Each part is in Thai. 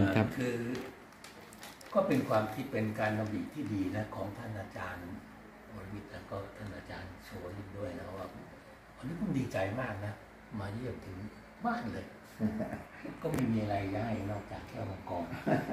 ย์ครับคือก็เป็นความคิดเป็นการดำริที่ดีนะของท่านอาจารย์วรวิทย์แล้วก็ท่านอาจารย์โชลินด้วยนะว่าวันนี้ผมดีใจมากนะมาเยี่ยมถึงบ้านเลย ก็ไม่มีอะไรได้นอกจากแค่มังกร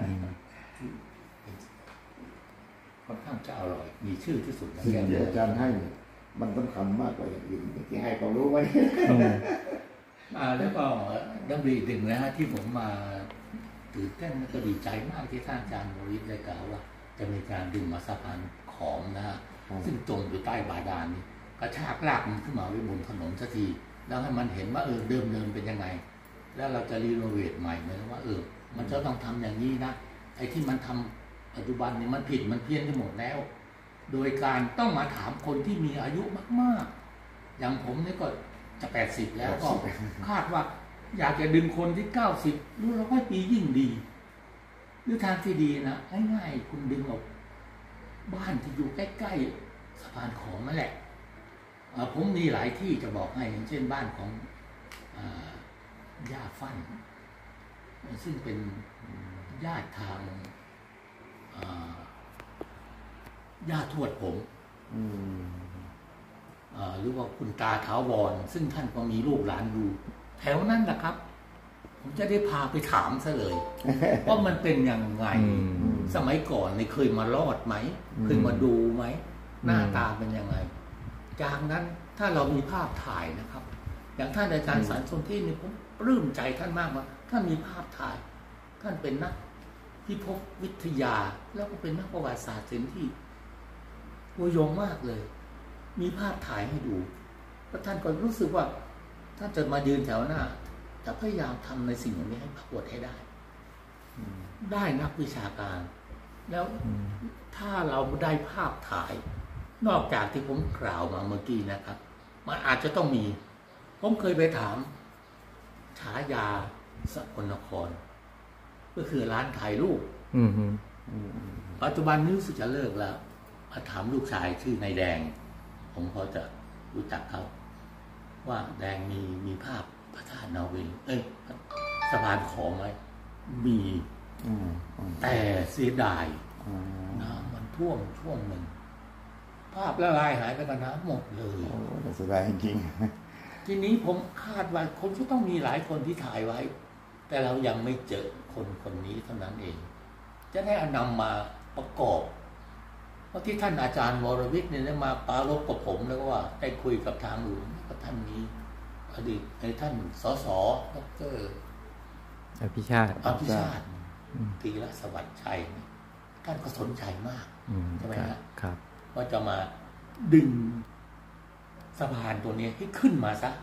ค่อนข้างจะอร่อยมีชื่อที่สุดสิ่งที่อาจารย์ให้มันสำคัญมากกว่าอย่างอื่นที่ให้ความรู้ไว้แล้วก็ดำริหนึ่งนะฮะที่ผมมาตื่นเต้นก็ดีใจมากที่ท่านอาจารย์วรวิทย์ได้กล่าวว่าจะมีการดึงมาสะพานขอมนะฮะซึ่งจมอยู่ใต้บาดาลนี่กระชากลากมันขึ้นมาไว้บนถนนสักทีแล้วให้มันเห็นว่าเดิมเป็นยังไงแล้วเราจะรีโนเวทใหม่ไหมว่ามันจะต้องทำอย่างนี้นะไอ้ที่มันทำปัจจุบันนี่มันผิดมันเพี้ยนไปหมดแล้วโดยการต้องมาถามคนที่มีอายุมากๆอย่างผมนี่ก็จะ80แล้วก็คาดว่าอยากจะดึงคนที่90หรือ100 ปียิ่งดีหรือทางที่ดีนะง่ายๆคุณดึงออกบ้านที่อยู่ใกล้ๆสะพานของนั่นแหละผมมีหลายที่จะบอกให้อย่างเช่นบ้านของย่าฟั่นซึ่งเป็นญาติทางย่าทวดผมหรือว่าคุณตาถาวรซึ่งท่านก็มีลูกหลานอยู่แถวนั้นนะครับผมจะได้พาไปถามซะเลยว่ามันเป็นยังไงสมัยก่อนเคยมารอดไหมเคยมาดูไหมหน้าตาเป็นยังไงจากนั้นถ้าเรามีภาพถ่ายนะครับอย่างท่านอาจารย์สารสนธินี่ผมปลื้มใจท่านมากว่าท่านมีภาพถ่ายท่านเป็นนักพิภพวิทยาแล้วก็เป็นนักประวัติศาสตร์ศิลป์ที่ตัวยงมากเลยมีภาพถ่ายให้ดูแล้วท่านก็รู้สึกว่าท่านจะมายืนแถวหน้าจะพยายามทำในสิ่งเหล่านี้ให้ปรากฏให้ได้นักวิชาการแล้วถ้าเราได้ภาพถ่ายนอกจากที่ผมกล่าวมาเมื่อกี้นะครับมันอาจจะต้องมีผมเคยไปถามฉายาสกลนครก็คือร้านถ่ายรูปปัจจุบันนี้รู้สึกจะเลิกแล้วมาถามลูกชายชื่อนายแดงผมพอจะรู้จักเขาว่าแดงมีภาพพระธาตุนาวินสะพานขอมไหมมีแต่เสียดายน้ำมันท่วมช่วงหนึ่งภาพละลายหายไปกับน้ำหมดเลยเสียดายจริงทีนี้ผมคาดว่าคนก็ต้องมีหลายคนที่ถ่ายไว้แต่เรายังไม่เจอคนนี้เท่านั้นเองจะได้นำมาประกอบเพราะที่ท่านอาจารย์วรวิทย์เนี่ยมาปรารภกับผมแล้วก็ว่าได้คุยกับทางหลวงกับท่านนี้อดีตท่านสสดร. อภิชาติตีละสวัสดิ์ชัยท่านก็สนใจมากใช่ไหมครับว่าจะมาดึงสะพานตัวนี้ให้ขึ้นมาซะ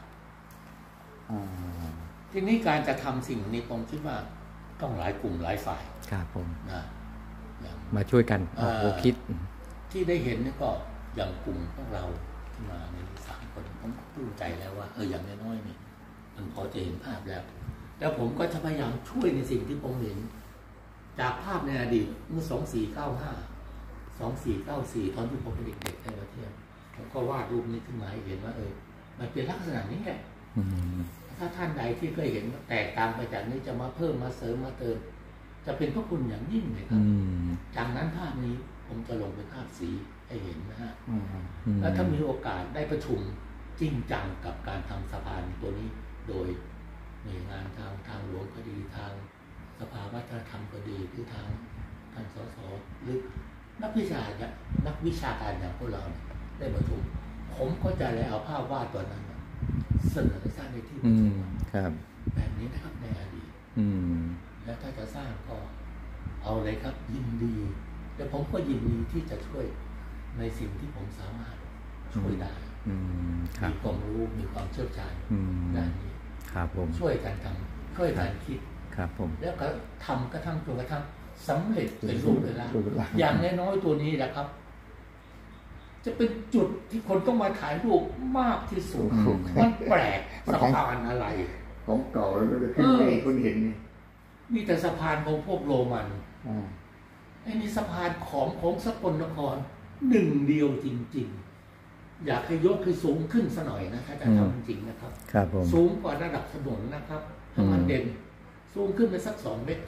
ทีนี้การจะทำสิ่งนี้ผมคิดว่าต้องหลายกลุ่มหลายฝ่ายครับผมนะมาช่วยกันออกหัวคิดที่ได้เห็นนี่ก็อย่างกลุ่มพวกเราที่มาใน3 คนผมปลื้มใจแล้วว่าอย่างน้อยๆนี่มันพอจะเห็นภาพแล้วผมก็จะพยายามช่วยในสิ่งที่ผมเห็นจากภาพในอดีตเมื่อ2495 2494ตอนที่ผมเป็นเด็กๆได้มาเที่ยวผมก็วาดรูปนี้ขึ้นมาให้เห็นว่ามันเป็นลักษณะนี้แหละถ้าท่านใดที่เคยเห็นแตกต่างไปจากนี้จะมาเพิ่มมาเสริมมาเติมจะเป็นพระคุณอย่างยิ่งเลยครับจากนั้นภาพนี้ผมจะลงเป็นภาพสีให้เห็นนะฮะแล้วถ้ามีโอกาสได้ประชุมจริงจังกับการทำสะพานตัวนี้โดยหน่วยงานทางหลวงก็ดีทางสภาวัฒนธรรมก็ดีหรือทางท่านสสหรือนักวิชาการอย่างพวกเราได้ประชุมผมก็จะเลยเอาภาพวาดตัวนั้นเสนอสร้างในที่ประชุมแบบนี้นะครับในอดีตแล้วถ้าจะสร้างก็เอาเลยครับยินดีแต่ผมก็ยินดีที่จะช่วยในสิ่งที่ผมสามารถช่วยได้มีความรู้มีความเชี่ยวชาญด้านนี้ช่วยกันทำช่วยกันคิดแล้วก็ทำกระทั่งจนกระทั่งสำเร็จเป็นรูปเป็นร่างอย่างน้อยๆตัวนี้แหละครับจะเป็นจุดที่คนต้องมาถ่ายรูปมากที่สุดมันแปลกสะพานอะไรของเก่าแล้วก็ขึ้นให้คนเห็นมีแต่สะพานของพวกโรมันไอ้นี่สะพานของสกลนครหนึ่งเดียวจริงๆอยากให้ยกให้สูงขึ้นสักหน่อยนะถ้าจะทำจริงๆนะครับสูงกว่าระดับถนนนะครับให้มันเด่นสูงขึ้นไปสัก2 เมตรก็ได้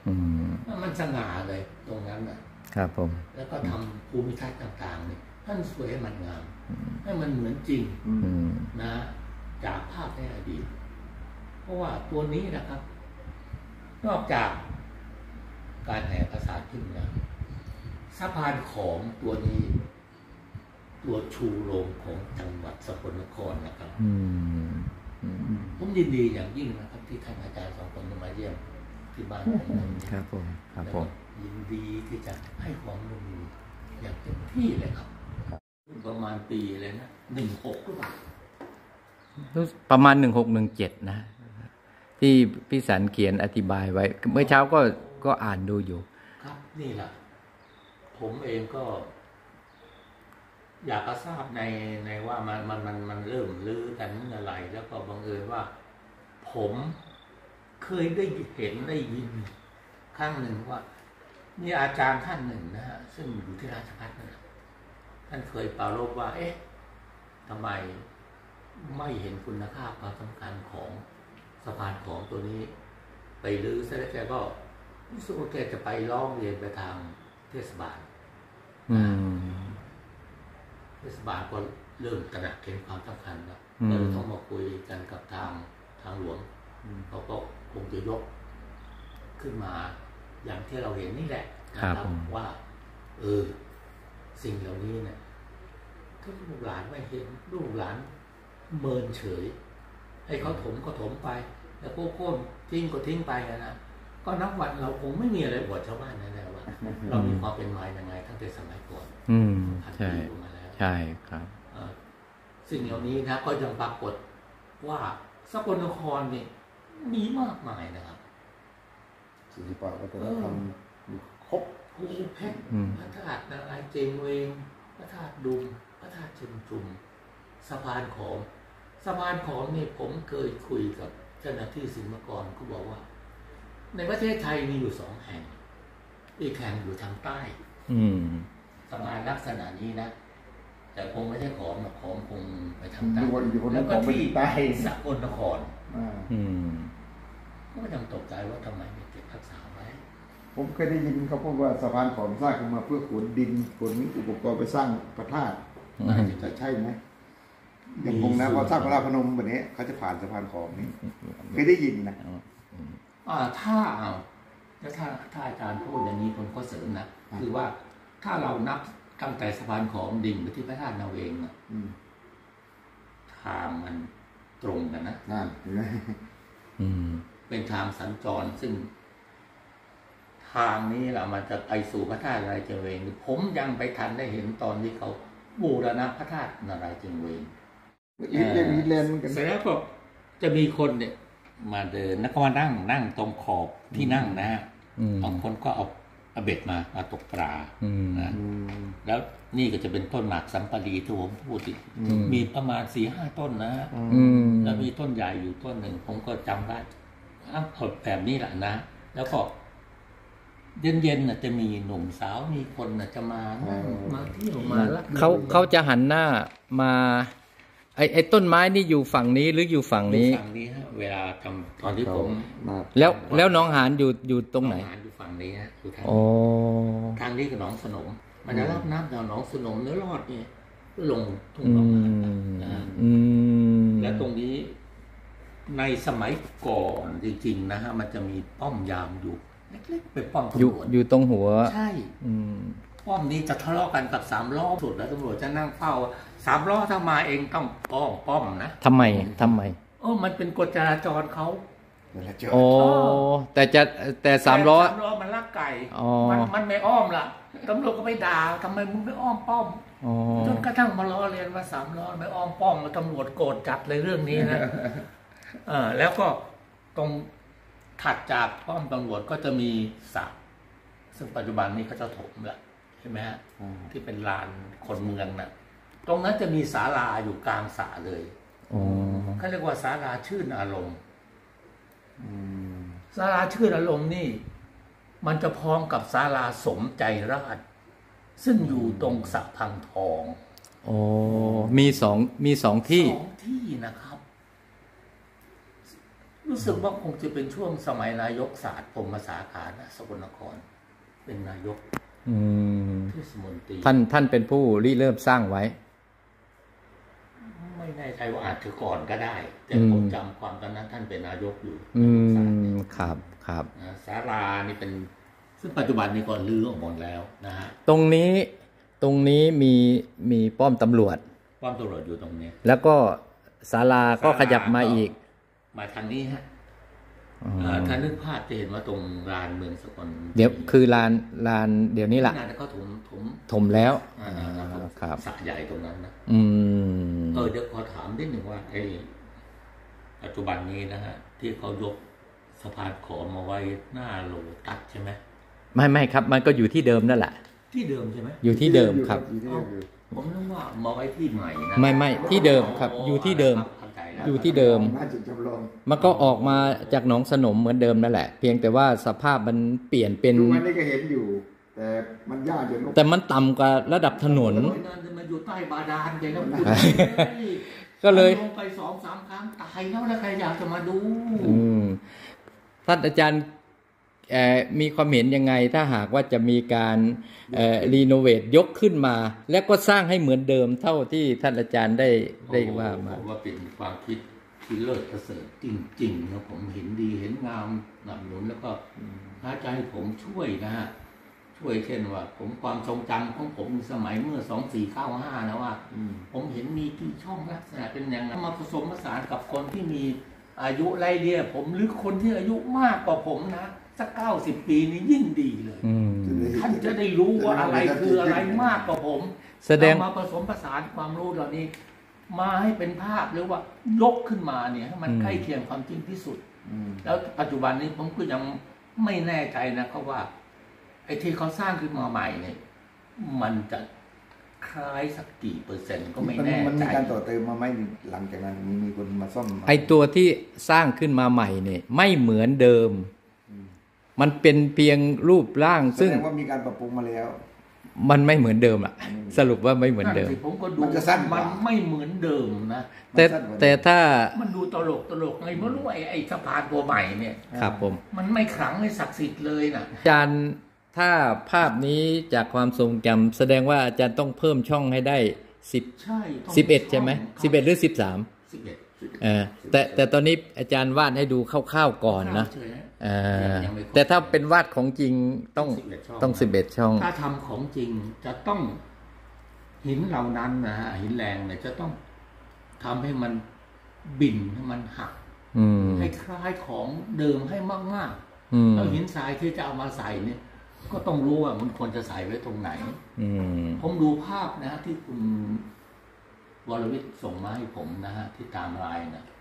มันสง่าเลยตรงนั้นนะครับผมแล้วก็ทำภูมิทัศน์ต่างๆเนี่ยท่านสวยให้มันงามให้มันเหมือนจริงนะจากภาพในอดีตเพราะว่าตัวนี้นะครับ นอกจากการแห่ภาษาขึ้นแล้วสะพานของตัวนี้ตัวชูโรงของจังหวัดสกลนครนะครับผมยินดีอย่างยิ่งนะครับที่ท่านอาจารย์สองคนมาเยี่ยมที่บ้านผมครับผมครับผมยินดีที่จะให้ความร่วมมืออย่างเต็มที่เลยครับประมาณปีเลยนะ16หรือเปล่าประมาณ1617นะที่พี่สันเขียนอธิบายไว้เมื่อเช้าก็อ่านดูอยู่ครับนี่แหละผมเองก็อยากจะทราบในว่ามันเริ่มลื้อกันเมื่อไหร่แล้วก็บังเอิญว่าผมเคยได้เห็นได้ยินครั้งหนึ่งว่ามีอาจารย์ท่านหนึ่งนะฮะซึ่งอยู่ที่ราชภัฏนั่นแหละท่านเคยปรารภว่าทำไมไม่เห็นคุณค่าความสำคัญของสะพานของตัวนี้ไปลื้อซะแล้วแกก็รู้สึกว่าแกจะไปร้องเรียนไปทางเทศบาลเทศบาลก็เริ่มตระหนักเห็นความสำคัญแล้วก็เลยต้องมาคุยกันกับทางหลวงเขาก็คงจะยกขึ้นมาอย่างที่เราเห็นนี่แหละนะครับว่าสิ่งเหล่านี้เนี่ยถ้าลูกหลานไม่เห็นลูกหลานเมินเฉยให้เขาถมก็ถมไปแล้วโค่นทิ้งก็ทิ้งไปนะก็นับวันเราคงไม่มีอะไรบวชชาวบ้านแน่ๆว่าเรามีความเป็นมาอย่างไงตั้งแต่สมัยก่อนใช่ใช่ครับสิ่งเหล่านี้นะก็ยังปรากฏว่าสกลนครนี่มีมากมายนะครับศิลปะวัฒนธรรมครบภูเพชรพระธาตุนารายณ์เจงเวงพระธาตุดุมพระธาตุเชิงชุมสะพานของนี่ผมเคยคุยกับเจ้าหน้าที่ศิลปากรเขาบอกว่าในประเทศไทยมีอยู่2 แห่งอีกแห่งอยู่ทางใต้สะพานลักษณะนี้นะแต่คงไม่ใช่ของคงไปทางใต้แล้วก็ที่ใต้สกลนครก็ยังตกใจว่าทำไมไม่เก็บรักษาไว้ผมเคยได้ยินเขาพูดว่าสะพานของสร้างขึ้นมาเพื่อขนดินขนอุปกรณ์ไปสร้างพระธาตุจะใช่ไหมอย่างคงนะพอสร้างพระธาตุพนมแบบนี้เขาจะผ่านสะพานของนี้เคยได้ยินนะถ้าอาจารย์พูดอย่างนี้ผมก็เสริมนะคือว่าถ้าเรานับตั้งแต่สะพานของดิ่งไปที่พระธาตุนาเวงทางมันตรงกันนะเป็นทางสัญจรซึ่งทางนี้แหละมันจะไปสู่พระธาตุนารายณ์เจงเวงผมยังไปทันได้เห็นตอนที่เขาบูรณะพระธาตุนารายณ์เจงเวงเสร็จแล้วก็จะมีคนเนี่ยมาเดินแล้วก็มานั่งตรงขอบที่นั่งนะฮะบางคนก็เอาเบ็ดมาตกปลานะแล้วนี่ก็จะเป็นต้นหมากสัมปลีที่ผมพูดมีประมาณ 4-5 ต้นนะแล้วมีต้นใหญ่อยู่ต้นหนึ่งผมก็จำได้แบบนี้แหละนะแล้วก็เย็นๆน่ะจะมีหนุ่มสาวมีคนน่ะจะมาเที่ยวมาเขาจะหันหน้ามาไอ้ต้นไม้นี่อยู่ฝั่งนี้หรืออยู่ฝั่งนี้ฝั่งนี้ฮะเวลาทำตอนที่ผมแล้วน้องหานอยู่ตรงไหนหานอยู่ฝั่งนี้ฮะอยู่ทางนี้คือหนองสนมมันจะรับน้ำจากหนองสนมเนื้อรอดเนี่ยลงทุ่งหนองหานนะและตรงนี้ในสมัยก่อนจริงๆนะฮะมันจะมีป้อมยามอยู่เล็กๆเป็นป้อมตำรวจอยู่ตรงหัวใช่ป้อมนี้จะทะเลาะกันกับ3 ล้อสุดแล้วตำรวจจะนั่งเฝ้า3 ล้อถ้ามาเองต้องป้อมนะทำไมมันเป็นกฎจราจรเขาแต่3 ล้อมันลักไก่มันไม่อ้อมล่ะตำรวจก็ไปด่าทำไมมึงไม่อ้อมป้อมจนกระทั่งมาล้อเลียนว่า3 ล้อไม่อ้อมป้อมตำรวจโกรธจัดเลยเรื่องนี้นะแล้วก็ตรงถัดจากป้อมตำรวจก็จะมีสระซึ่งปัจจุบันนี้เขาจะถมละใช่ไหมฮะที่เป็นลานคนเมืองน่ะตรงนั้นจะมีศาลาอยู่กลางสระเลยเขาเรียกว่าศาลาชื่นอารมณ์ศาลาชื่นอารมณ์นี่มันจะพ้องกับศาลาสมใจราชซึ่งอยู่ตรงสระพังทองมี2 ที่ 2 ที่นะครับรู้สึกว่าคงจะเป็นช่วงสมัยนายกศาสตร์พรหมสาขานะสกลนครเป็นนายกเทศมนตรีท่านเป็นผู้ริเริ่มสร้างไว้ไม่แน่ใจว่าอาจจะก่อนก็ได้แต่ผมจำความตอนนั้นท่านเป็นนายกอยู่ครับศาลานี่เป็นซึ่งปัจจุบันนี้ก่อนลื้อออกหมดแล้วนะฮะตรงนี้มีป้อมตำรวจอยู่ตรงนี้แล้วก็ศาลาก็ขยับมาอีกมาทางนี้ฮะถ้านึกภาพจะเห็นว่าตรงลานเมืองสกลเดี๋ยวคือลานเดี๋ยวนี้แหละก็ถมแล้วครับสระใหญ่ตรงนั้นนะเดี๋ยวขอถามนิดหนึ่งว่าไอ้ปัจจุบันนี้นะฮะที่เขายกสะพานขอมาไว้หน้าโลตัสใช่ไหมไม่ครับมันก็อยู่ที่เดิมนั่นแหละที่เดิมใช่ไหมอยู่ที่เดิมครับผมนึกว่ามาไว้ที่ใหม่นะไม่ที่เดิมครับอยู่ที่เดิมมันก็ออกมาจากหนองสนมเหมือนเดิมนั่นแหละเพียงแต่ว่าสภาพมันเปลี่ยนเป็นทุกวันนี้ก็เห็นอยู่แต่มันยากจนแต่มันต่ำกว่าระดับถนนมันอยู่ใต้บาดาลเลยนะก็เลยลงไป 2-3 ครั้งตายแล้วใครอยากจะมาดูท่านอาจารย์มีความเห็นยังไงถ้าหากว่าจะมีการรีโนเวทยกขึ้นมาแล้วก็สร้างให้เหมือนเดิมเท่าที่ท่านอาจารย์ได้ว่ามาว่าเป็นความคิดที่เลิศประเสริฐจริงๆนะผมเห็นดีเห็นงามหนับหนุนแล้วก็ถ้าจะให้ผมช่วยนะฮะช่วยเช่นว่าผมความทรงจำของผมสมัยเมื่อ2495นะว่าผมเห็นมีที่ช่องลักษณะเป็นอย่างนั้นมาผสมผสานกับคนที่มีอายุไล่เลี่ยผมหรือคนที่อายุมากกว่าผมนะสัก90 ปีนี้ยิ่งดีเลยท่านจะได้รู้ว่าอะไรคืออะไรมากกว่าผมแสดงมาผสมผสานความรู้เหล่านี้มาให้เป็นภาพหรือว่ายกขึ้นมาเนี่ยให้มันใกล้เคียงความจริงที่สุดแล้วปัจจุบันนี้ผมก็ยังไม่แน่ใจนะครับว่าไอ้ที่เขาสร้างขึ้นมาใหม่เนี่ยมันจะคล้ายสักกี่เปอร์เซ็นต์ก็ไม่แน่ใจมันมีการต่อเติมมาไหมหลังจากนั้นมีคนมาซ่อมไอ้ตัวที่สร้างขึ้นมาใหม่เนี่ยไม่เหมือนเดิมมันเป็นเพียงรูปร่างซึ่งแสดงว่ามีการปรับปรุงมาแล้วมันไม่เหมือนเดิมอ่ะสรุปว่าไม่เหมือนเดิมผมก็ดูมันไม่เหมือนเดิมนะแต่ถ้ามันดูตลกไงไม่รู้ไอ้สะพานตัวใหม่เนี่ยครับผมมันไม่ขลังไม่ศักดิ์สิทธิ์เลยนะอาจารย์ถ้าภาพนี้จากความทรงจำแสดงว่าอาจารย์ต้องเพิ่มช่องให้ได้11ใช่ไหม11หรือ13แต่ตอนนี้อาจารย์วาดให้ดูคร่าวๆก่อนนะแต่ถ้าเป็นวาดของจริงต้อง11ช่องถ้าทำของจริงจะต้องหินเหล่านั้นนะฮะหินแรงเนี่ยจะต้องทำให้มันบิ่นให้มันหักให้คล้ายของเดิมให้มากๆแล้วหินทรายที่จะเอามาใส่เนี่ยก็ต้องรู้ว่ามันควรจะใส่ไว้ตรงไหนผมดูภาพนะที่คุณวรวิทย์ส่งมาให้ผมนะฮะที่ตามไลน์นะ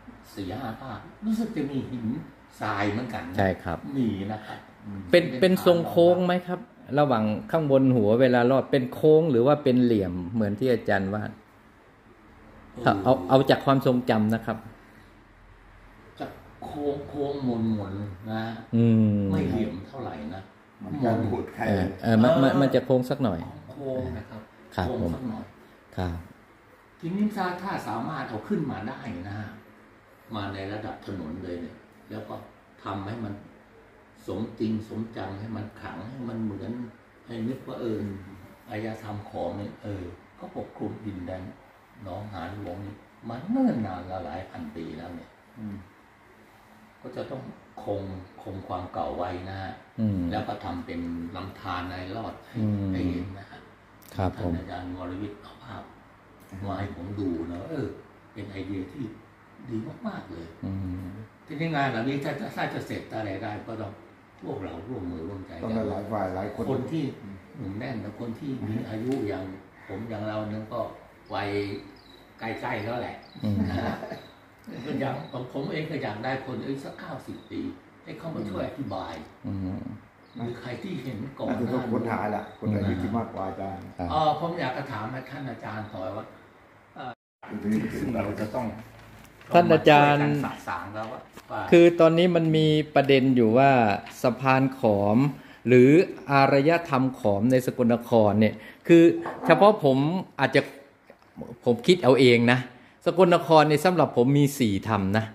4-5 ภาพรู้สึกจะมีหินทรายเหมือนกันใช่ครับมีนะครับเป็นทรงโค้งไหมครับระหว่างข้างบนหัวเวลารอดเป็นโค้งหรือว่าเป็นเหลี่ยมเหมือนที่อาจารย์วาดเอาจากความทรงจำนะครับจากโค้งมนนะไม่เหลี่ยมเท่าไหร่นะมันจะบูดใครมันจะโค้งสักหน่อยโค้งนะครับโค้งสักหน่อยครับทีนี้ถ้าสามารถเอาขึ้นมาได้นะฮะมาในระดับถนนเลยเนี่ยแล้วก็ทำให้มันสมจริงสมจังให้มันขลังให้มันเหมือนให้นึกว่าอารยธรรมของเนี่ยก็ปกคลุมดินแดนหนองหานหลวงนี่มันเนิ่นนานหลายพันปีแล้วเนี่ยก็จะต้องคงความเก่าไว้นะฮะแล้วก็ทำเป็นลำธารในรอดให้เห็นนะฮะครับผมอาจารย์วรวิทย์เอาภาพมาให้ผมดูนะเป็นไอเดียที่ดีมากๆเลยทีนี้งานเหล่านี้ถ้าจะเสร็จอะไรได้ก็ต้องพวกเราร่วมมือร่วมใจกันหลายฝ่ายหลายคนที่หนุ่มแน่นและคนที่มีอายุอย่างผมอย่างเราเนี่ยก็วัยใกล้ๆแล้วแหละก็อย่างผมเองก็อยากได้คนอายุสัก90 ปีให้เข้ามาช่วยอธิบายหรือใครที่เห็นก่อนหน้าคนหาละคนอายุที่มากกว่าอาจารย์ผมอยากจะถามท่านอาจารย์ต่อว่าซึ่งเราจะต้องท่านอาจารย์คือตอนนี้มันมีประเด็นอยู่ว่าสะพานขอมหรืออารยธรรมขอมในสกลนครเนี่ยคือเฉพาะผมอาจจะผมคิดเอาเองนะสกลนครในสำหรับผมมี4ธรรมนะ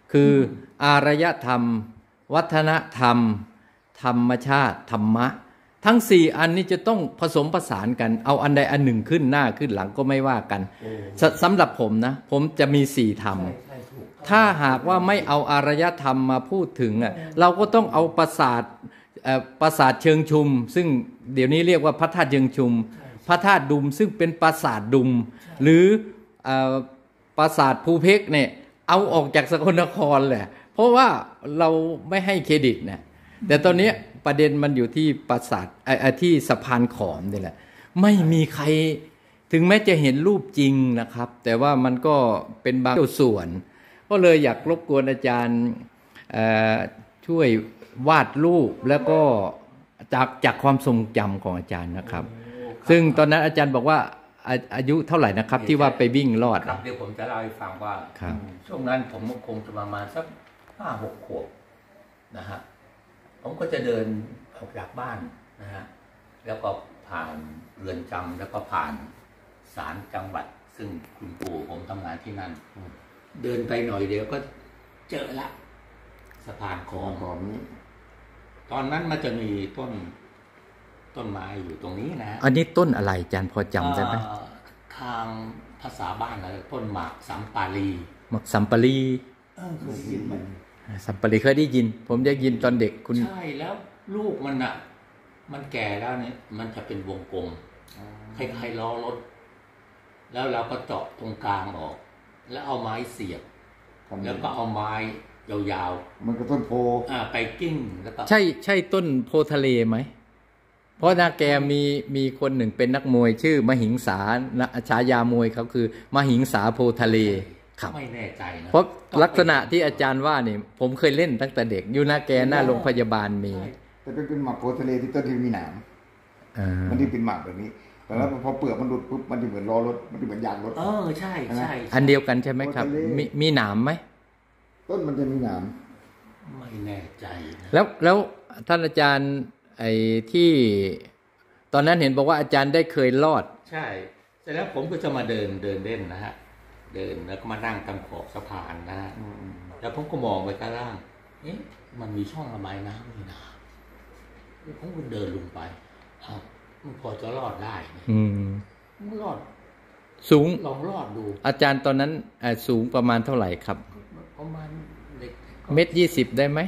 คืออารยธรรม วัฒนธรรม ธรรมชาติธรรมะทั้ง4อันนี้จะต้องผสมผสานกันเอาอันใดอันหนึ่งขึ้นหน้าขึ้นหลังก็ไม่ว่ากันสำหรับผมนะผมจะมี4ธรรมถ้าหากว่าไม่เอาอารยธรรมมาพูดถึงเราก็ต้องเอาปราสาทเชิงชุมซึ่งเดี๋ยวนี้เรียกว่าพระธาตุเชิงชุมพระธาตุดุมซึ่งเป็นปราสาทดุมหรือปราสาทภูเพกเนี่ยเอาออกจากสกลนครแหละเพราะว่าเราไม่ให้เครดิตนะแต่ตอนนี้ประเด็นมันอยู่ที่ปราสาทที่สะพานขอมนี่แหละไม่มีใครถึงแม้จะเห็นรูปจริงนะครับแต่ว่ามันก็เป็นบางส่วนก็เลยอยากรบกวนอาจารย์ช่วยวาดรูปแล้วก็จากความทรงจำของอาจารย์นะครับซึ่งตอนนั้นอาจารย์บอกว่าอายุเท่าไหร่นะครับที่ว่าไปวิ่งรอดครับเดี๋ยวผมจะเล่าให้ฟังว่าช่วงนั้นผมคงจะประมาณสัก5-6 ขวบนะฮะผมก็จะเดินออกจากบ้านนะฮะแล้วก็ผ่านเรือนจำแล้วก็ผ่านศาลจังหวัดซึ่งคุณปู่ผมทำงานที่นั่นเดินไปหน่อยเดียวก็เจอละสะพานคลองนี้ตอนนั้นมันจะมีต้นไม้อยู่ตรงนี้นะอันนี้ต้นอะไรอาจารย์พอจำได้ไหมทางภาษาบ้านอะไรต้นหมากสัมปาลีหมากสัมปาลีเคยยินไหมสัมปาลีเคยได้ยินผมได้ยินตอนเด็กคุณใช่แล้วลูกมันอ่ะมันแก่แล้วเนี่ยมันจะเป็นวงกลมคล้ายๆล้อรถแล้วเราก็เจาะตรงกลางออกแล้วเอาไม้เสียบแล้วก็เอาไม้ยาวๆมันก็ต้นโพไปกิ้งแล้วก็ใช่ต้นโพทะเลไหมเพราะนาแกมีคนหนึ่งเป็นนักมวยชื่อมหิงสาฉายามวยเขาคือมหิงสาโพทะเลครับไม่แน่ใจนะเพราะลักษณะที่อาจารย์ว่านี่ผมเคยเล่นตั้งแต่เด็กอยู่นาแกหน้าโรงพยาบาลมีแต่เป็นหมากโพทะเลที่ต้นที่มีหนามมันที่เป็นหมากแบบนี้แต่แล้วพอเปลือกมันหลุดปุ๊บมันจะเหมือนล้อรถมันจะเหมือนยางรถใช่อันเดียวกันใช่ไหมครับมีหนามไหมต้นมันจะมีหนามไม่แน่ใจแล้วท่านอาจารย์ไอ้ที่ตอนนั้นเห็นบอกว่าอาจารย์ได้เคยรอดใช่เสร็จแล้วผมก็จะมาเดินเล่นนะฮะเดินแล้วก็มานั่งตามขอบสะพานนะฮะแล้วผมก็มองไปข้างล่างมันมีช่องระบายน้ำนี่นะผมก็เดินลงไปมันพอจะรอดได้มันรอดสูงลองรอดดูอาจารย์ตอนนั้นสูงประมาณเท่าไหร่ครับประมาณ 1.20 ได้ไหม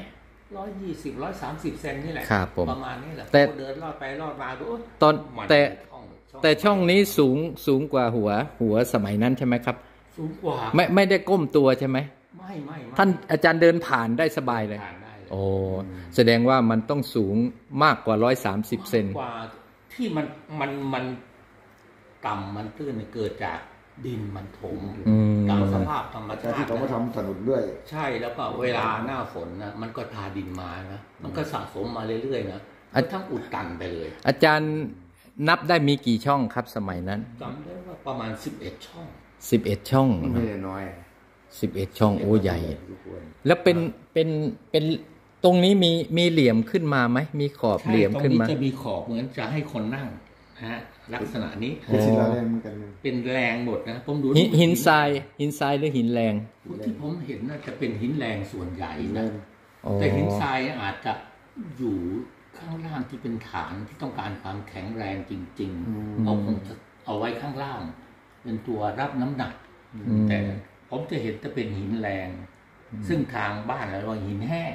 120 130 เซนนี่แหละประมาณนี้แหละเดินรอดไปรอดมาดูแต่ช่องนี้สูงกว่าหัวสมัยนั้นใช่ไหมครับสูงกว่าไม่ได้ก้มตัวใช่ไหมไม่ท่านอาจารย์เดินผ่านได้สบายเลยโอ้แสดงว่ามันต้องสูงมากกว่า130 เซนกว่าที่มันต่ำมันตื้นเกิดจากดินมันถมตามสภาพธรรมชาติที่เขามาทำถนนด้วยใช่แล้วก็เวลาหน้าฝนนะมันก็ทาดินมานะมันก็สะสมมาเรื่อยๆนะทั้งอุดตันไปเลยอาจารย์นับได้มีกี่ช่องครับสมัยนั้นจำได้ว่าประมาณ11 ช่อง 11 ช่องไม่น้อย 11 ช่องโอ้ใหญ่แล้วเป็นตรงนี้มีเหลี่ยมขึ้นมาไหมมีขอบเหลี่ยมขึ้นมาจะมีขอบเหมือนจะให้คนนั่งฮะลักษณะนี้เป็นแรงหมดนะผมดูหินทรายหรือหินแรงที่ผมเห็นน่าจะเป็นหินแรงส่วนใหญ่นะแต่หินทรายอาจจะอยู่ข้างล่างที่เป็นฐานที่ต้องการความแข็งแรงจริงๆเขาคงจะเอาไว้ข้างล่างเป็นตัวรับน้ำหนักแต่ผมจะเห็นจะเป็นหินแรงซึ่งทางบ้านเราเรียกว่าหินแห้ง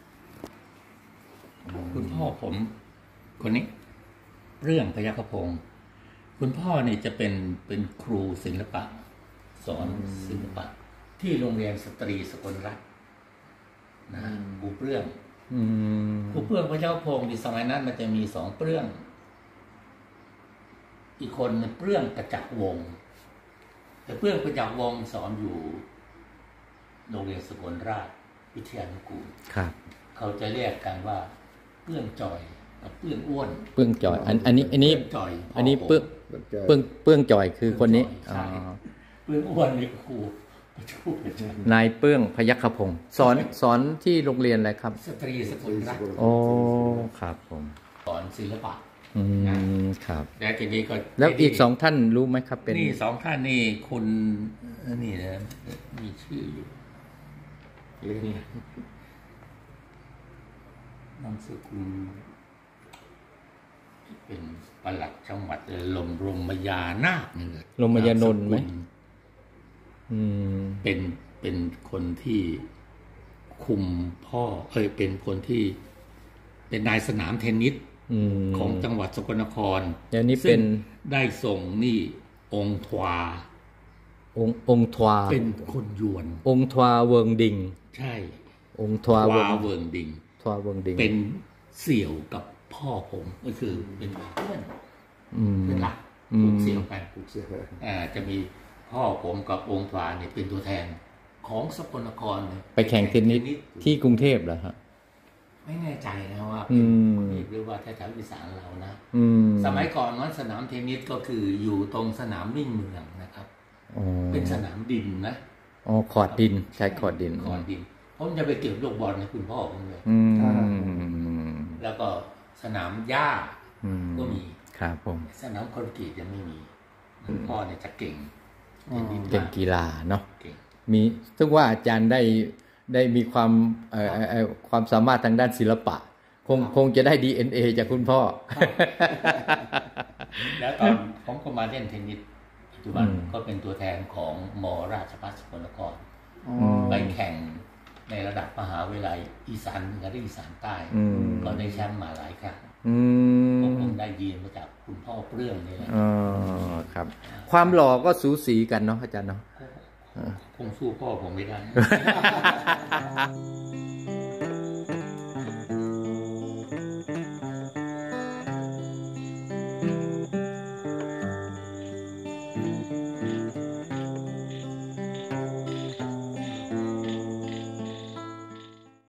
คุณพ่อผมคนนี้เรื่องพยัคฆพงศ์คุณพ่อนี่จะเป็นครูศิลปะสอนศิลปะที่โรงเรียนสตรีสกลรัตน์นะครูเปลื้องพยัคฆพงศ์ในสมัยนั้นมันจะมี2 เปลื้องอีกคนเปลื้องประจักษ์วงศ์แต่เปลื้องประจักษ์วงศ์สอนอยู่โรงเรียนสกลราชวิทยานุกูลครับเขาจะเรียกกันว่าเปลื้องจอยเปลื้องอ้วนเปลื้องจอยอันนี้จอยอันนี้เปลื้องจอยคือคนนี้เปลื้องอ้วนนี่ครูนายเปลื้องพยัคฆพงศ์สอนที่โรงเรียนอะไรครับสตรีสกลรัตน์โอ้ครับผมสอนศิลปะครับแล้วทีนี้ก็แล้วอีก2 ท่านรู้ไหมครับเป็นนี่2 ท่านนี่คุณนี่นะมีชื่ออยู่เรื่องนี้นามสกุลที่เป็นปลัดจังหวัดลมยานาคนี่เลยลมยานนท์ไหมเป็นคนที่คุมพ่อเป็นคนที่เป็นนายสนามเทนนิสของจังหวัดสกลนครอย่างนี้เป็นได้ส่งนี่องค์ทวาเป็นคนยวนองค์ทวาเวิงดิงใช่องค์ทวาเวิงดิงเป็นเสี่ยวกับพ่อผมก็คือเป็นเพื่อนรักผูกเสี่ยวกันจะมีพ่อผมกับองค์ทวาเนี่ยเป็นตัวแทนของสกลนครเลยไปแข่งเทนนิสที่กรุงเทพเหรอครับไม่แน่ใจนะว่าเป็นหรือว่าแถวๆอีสานเรานะสมัยก่อนนั้นสนามเทนนิสก็คืออยู่ตรงสนามมิ่งเมืองนะครับเป็นสนามดินนะคอร์ดดินใช้คอร์ดดินผมจะไปเก็บลูกบอลให้คุณพ่อผมเลยแล้วก็สนามหญ้าก็มีครับผมสนามคอนกรีตยังไม่มีพ่อเนี่ยจะเก่งกีฬาเนาะมีซึ่งว่าอาจารย์ได้มีความสามารถทางด้านศิลปะคงจะได้ DNA จากคุณพ่อแล้วตอนผมก็มาเล่นเทนนิสปัจจุบันก็เป็นตัวแทนของม.ราชภัฏสกลนครไปแข่งในระดับมหาวิทยาลัยอีสานเหนือและอีสานใต้ก็ได้แชมป์มาหลายครั้งผมคงได้ยีนมาจากคุณพ่อเปลื้องนี่แหละครับความหล่อก็สูสีกันเนาะอาจารย์เนาะคงสู้พ่อผมไม่ได้